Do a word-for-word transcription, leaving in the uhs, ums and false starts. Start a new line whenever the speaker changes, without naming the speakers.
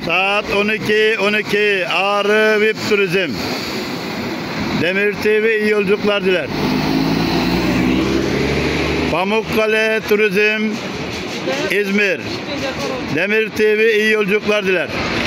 Saat on iki on iki Ağrı V I P Turizm. Demir T V iyi yolculuklar diler. Pamukkale Turizm İzmir. Demir T V iyi yolculuklar diler.